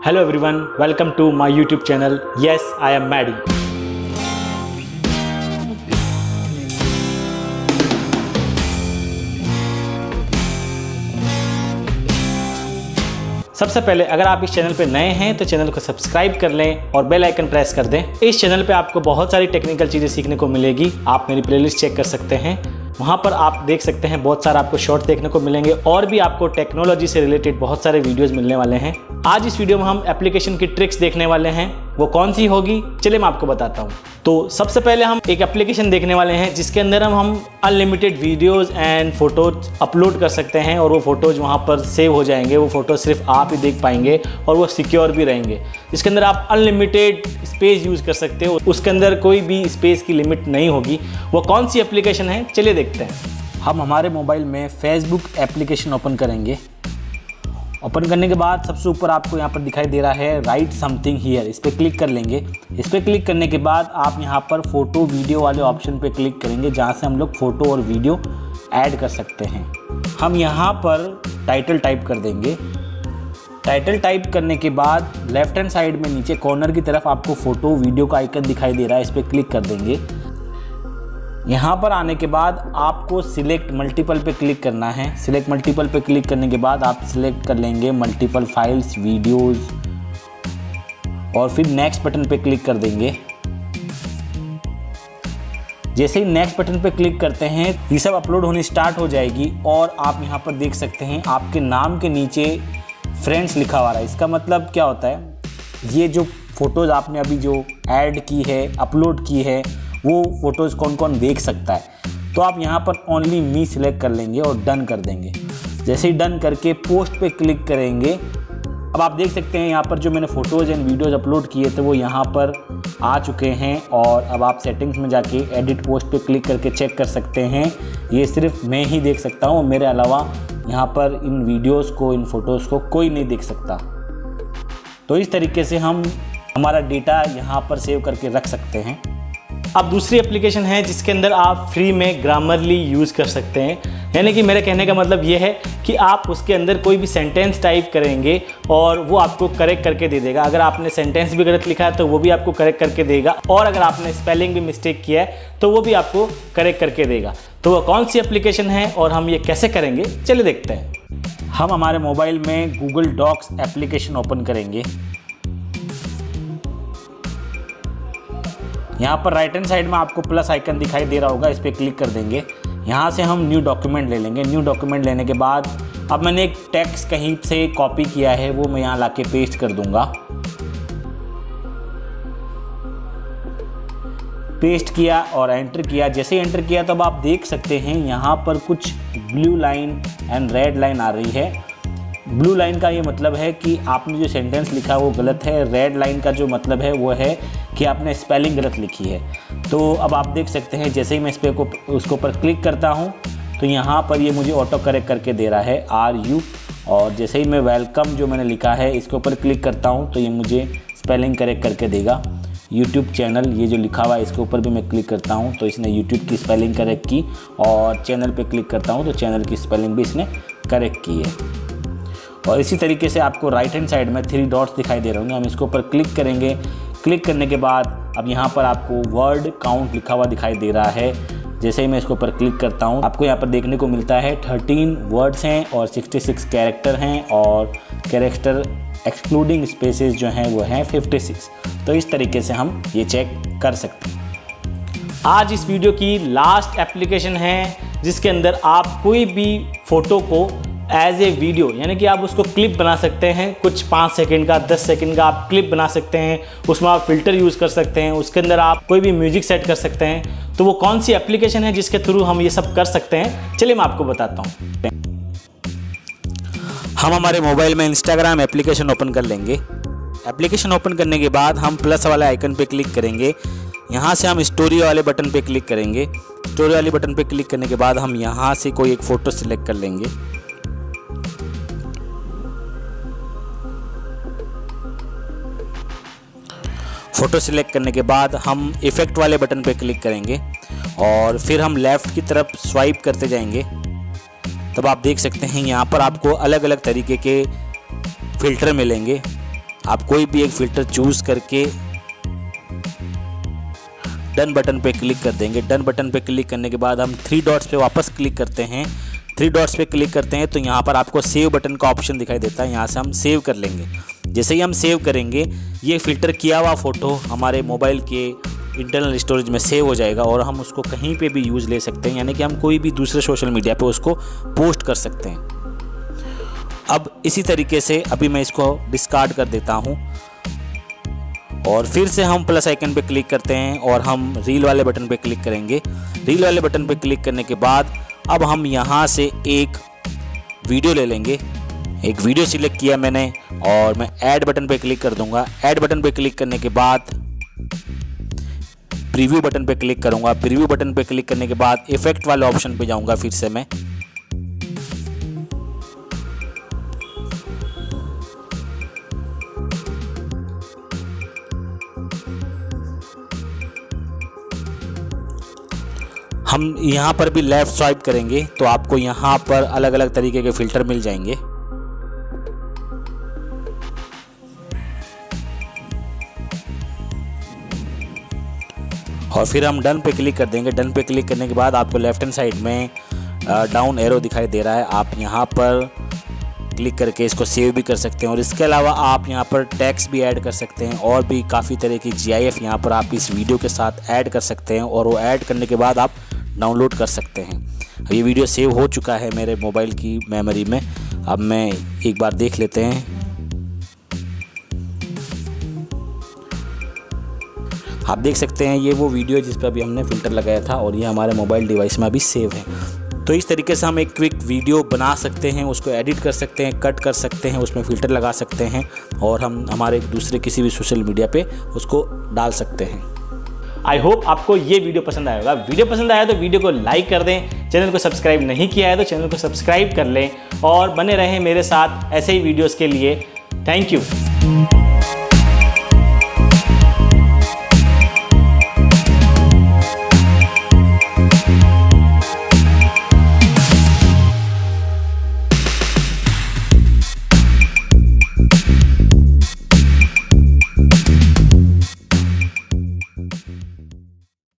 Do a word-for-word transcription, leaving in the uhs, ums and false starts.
Hello everyone, welcome to my YouTube channel. Yes, I am Maddie. सबसे पहले अगर आप इस चैनल पे नए हैं तो चैनल को सब्सक्राइब कर लें और बेल आइकन प्रेस कर दें। इस चैनल पे आपको बहुत सारी टेक्निकल चीज़ें सीखने को मिलेगी। आप मेरी प्लेलिस्ट चेक कर सकते हैं, वहाँ पर आप देख सकते हैं बहुत सारा आपको शॉर्ट देखने को मिलेंगे और भी आपको टेक्नोलॉजी से रिलेटेड बहुत सारे वीडियोस मिलने वाले हैं। आज इस वीडियो में हम एप्लीकेशन की ट्रिक्स देखने वाले हैं। वो कौन सी होगी चलिए मैं आपको बताता हूँ। तो सबसे पहले हम एक एप्लीकेशन देखने वाले हैं जिसके अंदर हम हम unlimited videos and photos upload कर सकते हैं और वो फोटोज वहाँ पर सेव हो जाएंगे। वो फोटो सिर्फ आप ही देख पाएंगे और वो सिक्योर भी रहेंगे। इसके अंदर आप अनलिमिटेड स्पेस यूज़ कर सकते हो, उसके अंदर कोई भी स्पेस की लिमिट नहीं होगी। वो कौन सी एप्लीकेशन है चलिए देखते हैं। हम हमारे मोबाइल में फेसबुक एप्लीकेशन ओपन करेंगे। ओपन करने के बाद सबसे ऊपर आपको यहाँ पर दिखाई दे रहा है राइट समथिंग हियर, इस पर क्लिक कर लेंगे। इस पर क्लिक करने के बाद आप यहाँ पर फोटो वीडियो वाले ऑप्शन पे क्लिक करेंगे जहाँ से हम लोग फ़ोटो और वीडियो ऐड कर सकते हैं। हम यहाँ पर टाइटल टाइप कर देंगे। टाइटल टाइप करने के बाद लेफ्ट हैंड साइड में नीचे कॉर्नर की तरफ आपको फ़ोटो वीडियो का आइकन दिखाई दे रहा है, इस पर क्लिक कर देंगे। यहाँ पर आने के बाद आपको सिलेक्ट मल्टीपल पे क्लिक करना है। सिलेक्ट मल्टीपल पे क्लिक करने के बाद आप सिलेक्ट कर लेंगे मल्टीपल फाइल्स वीडियोस और फिर नेक्स्ट बटन पे क्लिक कर देंगे। जैसे ही नेक्स्ट बटन पे क्लिक करते हैं ये सब अपलोड होनी स्टार्ट हो जाएगी और आप यहाँ पर देख सकते हैं आपके नाम के नीचे फ्रेंड्स लिखा हुआ है। इसका मतलब क्या होता है, ये जो फोटोज़ आपने अभी जो ऐड की है अपलोड की है वो फ़ोटोज़ कौन कौन देख सकता है। तो आप यहाँ पर ओनली मी सिलेक्ट कर लेंगे और डन कर देंगे। जैसे ही डन करके पोस्ट पे क्लिक करेंगे, अब आप देख सकते हैं यहाँ पर जो मैंने फ़ोटोज़ एंड वीडियोज़ अपलोड किए थे वो यहाँ पर आ चुके हैं। और अब आप सेटिंग्स में जाके एडिट पोस्ट पे क्लिक करके चेक कर सकते हैं। ये सिर्फ मैं ही देख सकता हूँ, मेरे अलावा यहाँ पर इन वीडियोज़ को इन फ़ोटोज़ को कोई नहीं देख सकता। तो इस तरीके से हम हमारा डेटा यहाँ पर सेव करके रख सकते हैं। अब दूसरी एप्लीकेशन है जिसके अंदर आप फ्री में ग्रामरली यूज़ कर सकते हैं। यानी कि मेरे कहने का मतलब ये है कि आप उसके अंदर कोई भी सेंटेंस टाइप करेंगे और वो आपको करेक्ट करके दे देगा। अगर आपने सेंटेंस भी गलत लिखा है तो वो भी आपको करेक्ट करके देगा और अगर आपने स्पेलिंग भी मिस्टेक किया है तो वो भी आपको करेक्ट करके देगा। तो वो कौन सी एप्लीकेशन है और हम ये कैसे करेंगे चलिए देखते हैं। हम हमारे मोबाइल में गूगल डॉक्स एप्लीकेशन ओपन करेंगे। यहाँ पर राइट हैंड साइड में आपको प्लस आइकन दिखाई दे रहा होगा, इस पर क्लिक कर देंगे। यहाँ से हम न्यू डॉक्यूमेंट ले लेंगे। न्यू डॉक्यूमेंट लेने के बाद अब मैंने एक टेक्स्ट कहीं से कॉपी किया है वो मैं यहाँ लाके पेस्ट कर दूंगा। पेस्ट किया और एंटर किया। जैसे ही एंटर किया तब आप देख सकते हैं यहाँ पर कुछ blue line and red line आ रही है। ब्लू लाइन का ये मतलब है कि आपने जो सेंटेंस लिखा वो गलत है। रेड लाइन का जो मतलब है वो है कि आपने स्पेलिंग गलत लिखी है। तो अब आप देख सकते हैं जैसे ही मैं इस पर को उसके ऊपर क्लिक करता हूँ तो यहाँ पर ये मुझे ऑटो करेक्ट करके दे रहा है आर यू। और जैसे ही मैं वेलकम जो मैंने लिखा है इसके ऊपर क्लिक करता हूँ तो ये मुझे स्पेलिंग करेक्ट करके देगा। यूट्यूब चैनल ये जो लिखा हुआ है इसके ऊपर भी मैं क्लिक करता हूँ तो इसने यूट्यूब की स्पेलिंग करेक्ट की और चैनल पे क्लिक करता हूँ तो चैनल की स्पेलिंग भी इसने करेक्ट की है। और इसी तरीके से आपको राइट हैंड साइड में थ्री डॉट्स दिखाई दे रहे होंगे, हम इसके ऊपर क्लिक करेंगे। क्लिक करने के बाद अब यहाँ पर आपको वर्ड काउंट लिखा हुआ दिखाई दे रहा है। जैसे ही मैं इसके ऊपर क्लिक करता हूँ आपको यहाँ पर देखने को मिलता है थर्टीन वर्ड्स हैं और सिक्सटी सिक्स कैरेक्टर हैं और कैरेक्टर एक्सक्लूडिंग स्पेसेस जो हैं वो हैं फिफ्टी सिक्स। तो इस तरीके से हम ये चेक कर सकते हैं। आज इस वीडियो की लास्ट एप्लीकेशन है जिसके अंदर आप कोई भी फ़ोटो को एज ए वीडियो यानी कि आप उसको क्लिप बना सकते हैं। कुछ पाँच सेकंड का दस सेकंड का आप क्लिप बना सकते हैं, उसमें आप फ़िल्टर यूज़ कर सकते हैं, उसके अंदर आप कोई भी म्यूजिक सेट कर सकते हैं। तो वो कौन सी एप्लीकेशन है जिसके थ्रू हम ये सब कर सकते हैं चलिए मैं आपको बताता हूँ। हम हमारे मोबाइल में इंस्टाग्राम एप्लीकेशन ओपन कर लेंगे। एप्लीकेशन ओपन करने के बाद हम प्लस वाले आइकन पर क्लिक करेंगे। यहाँ से हम स्टोरी वाले बटन पर क्लिक करेंगे। स्टोरी वाले बटन पर क्लिक करने के बाद हम यहाँ से कोई एक फ़ोटो सिलेक्ट कर लेंगे। फ़ोटो सिलेक्ट करने के बाद हम इफ़ेक्ट वाले बटन पर क्लिक करेंगे और फिर हम लेफ़्ट की तरफ स्वाइप करते जाएंगे। तब आप देख सकते हैं यहाँ पर आपको अलग अलग तरीके के फ़िल्टर मिलेंगे। आप कोई भी एक फ़िल्टर चूज़ करके डन बटन पे क्लिक कर देंगे। डन बटन पे क्लिक करने के बाद हम थ्री डॉट्स पे वापस क्लिक करते हैं। थ्री डॉट्स पे क्लिक करते हैं तो यहाँ पर आपको सेव बटन का ऑप्शन दिखाई देता है, यहाँ से हम सेव कर लेंगे। जैसे ही हम सेव करेंगे ये फ़िल्टर किया हुआ फ़ोटो हमारे मोबाइल के इंटरनल स्टोरेज में सेव हो जाएगा और हम उसको कहीं पे भी यूज़ ले सकते हैं, यानी कि हम कोई भी दूसरे सोशल मीडिया पे उसको पोस्ट कर सकते हैं। अब इसी तरीके से अभी मैं इसको डिस्कार्ड कर देता हूँ और फिर से हम प्लस आइकन पे क्लिक करते हैं और हम रील वाले बटन पे क्लिक करेंगे। रील वाले बटन पे क्लिक करने के बाद अब हम यहाँ से एक वीडियो ले लेंगे। एक वीडियो सिलेक्ट किया मैंने और मैं ऐड बटन पे क्लिक कर दूंगा। ऐड बटन पे क्लिक करने के बाद प्रीव्यू बटन पे क्लिक करूंगा। प्रीव्यू बटन पे क्लिक करने के बाद इफेक्ट वाले ऑप्शन पे जाऊंगा फिर से मैं। हम यहाँ पर भी लेफ़्ट स्वाइप करेंगे तो आपको यहाँ पर अलग अलग तरीके के फ़िल्टर मिल जाएंगे। और फिर हम डन पे क्लिक कर देंगे। डन पे क्लिक करने के बाद आपको लेफ्ट हैंड साइड में डाउन एरो दिखाई दे रहा है, आप यहाँ पर क्लिक करके इसको सेव भी कर सकते हैं। और इसके अलावा आप यहाँ पर टेक्स्ट भी ऐड कर सकते हैं और भी काफ़ी तरह की जी आई एफ यहाँ पर आप इस वीडियो के साथ ऐड कर सकते हैं और वो ऐड करने के बाद आप डाउनलोड कर सकते हैं। ये वीडियो सेव हो चुका है मेरे मोबाइल की मेमोरी में। अब मैं एक बार देख लेते हैं। आप देख सकते हैं ये वो वीडियो जिस पर अभी हमने फ़िल्टर लगाया था और ये हमारे मोबाइल डिवाइस में अभी सेव है। तो इस तरीके से हम एक क्विक वीडियो बना सकते हैं, उसको एडिट कर सकते हैं, कट कर सकते हैं, उसमें फ़िल्टर लगा सकते हैं और हम हमारे दूसरे किसी भी सोशल मीडिया पे उसको डाल सकते हैं। आई होप आपको ये वीडियो पसंद आएगा। वीडियो पसंद आया तो वीडियो को लाइक कर दें, चैनल को सब्सक्राइब नहीं किया है तो चैनल को सब्सक्राइब कर लें और बने रहें मेरे साथ ऐसे ही वीडियोज़ के लिए। Thank you.